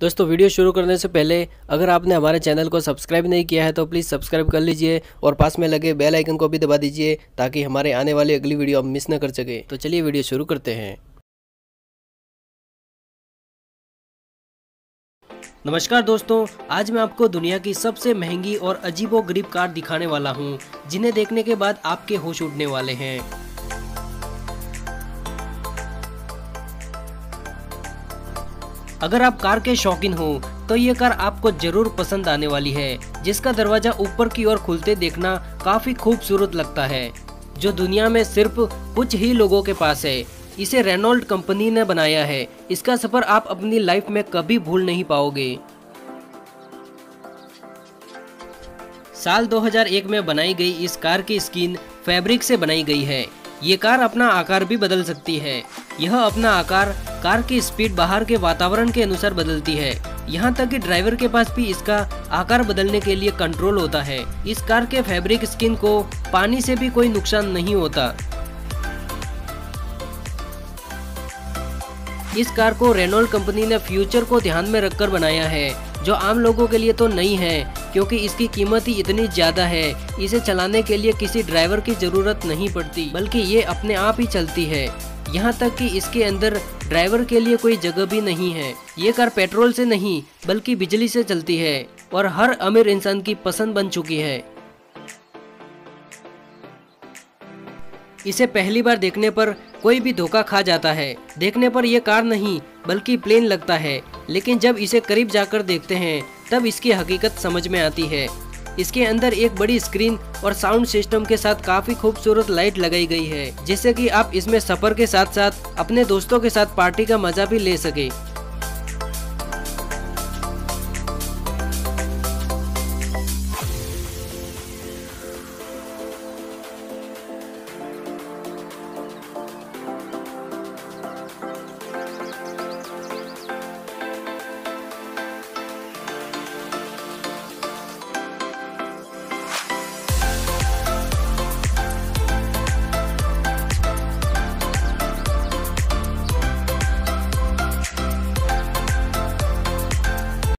दोस्तों वीडियो शुरू करने से पहले अगर आपने हमारे चैनल को सब्सक्राइब नहीं किया है तो प्लीज़ सब्सक्राइब कर लीजिए और पास में लगे बेल आइकन को भी दबा दीजिए ताकि हमारे आने वाली अगली वीडियो आप मिस न कर सके। तो चलिए वीडियो शुरू करते हैं। नमस्कार दोस्तों, आज मैं आपको दुनिया की सबसे महंगी और अजीबोगरीब कार दिखाने वाला हूं, जिन्हें देखने के बाद आपके होश उड़ने वाले हैं। अगर आप कार के शौकीन हो तो ये कार आपको जरूर पसंद आने वाली है, जिसका दरवाजा ऊपर की ओर खुलते देखना काफी खूबसूरत लगता है, जो दुनिया में सिर्फ कुछ ही लोगों के पास है। इसे रेनॉल्ट कंपनी ने बनाया है। इसका सफर आप अपनी लाइफ में कभी भूल नहीं पाओगे। साल 2001 में बनाई गई इस कार की स्किन फैब्रिक से बनाई गई है। ये कार अपना आकार भी बदल सकती है। यह अपना आकार कार की स्पीड बाहर के वातावरण के अनुसार बदलती है। यहाँ तक कि ड्राइवर के पास भी इसका आकार बदलने के लिए कंट्रोल होता है। इस कार के फैब्रिक स्किन को पानी से भी कोई नुकसान नहीं होता। इस कार को रेनॉल्ट कंपनी ने फ्यूचर को ध्यान में रखकर बनाया है, जो आम लोगों के लिए तो नहीं है, क्योंकि इसकी कीमत ही इतनी ज्यादा है। इसे चलाने के लिए किसी ड्राइवर की जरूरत नहीं पड़ती, बल्कि ये अपने आप ही चलती है। यहाँ तक कि इसके अंदर ड्राइवर के लिए कोई जगह भी नहीं है। ये कार पेट्रोल से नहीं बल्कि बिजली से चलती है और हर अमीर इंसान की पसंद बन चुकी है। इसे पहली बार देखने पर कोई भी धोखा खा जाता है। देखने पर यह कार नहीं बल्कि प्लेन लगता है, लेकिन जब इसे करीब जाकर देखते हैं तब इसकी हकीकत समझ में आती है। इसके अंदर एक बड़ी स्क्रीन और साउंड सिस्टम के साथ काफी खूबसूरत लाइट लगाई गई है, जिससे कि आप इसमें सफर के साथ साथ अपने दोस्तों के साथ पार्टी का मजा भी ले सके।